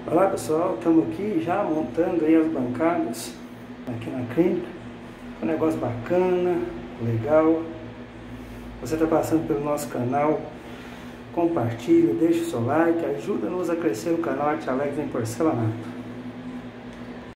Olá pessoal, estamos aqui já montando aí as bancadas aqui na clínica. Um negócio bacana, legal. Você está passando pelo nosso canal, compartilhe, deixe o seu like, ajuda-nos a crescer o canal Arte Alegre em Porcelanato.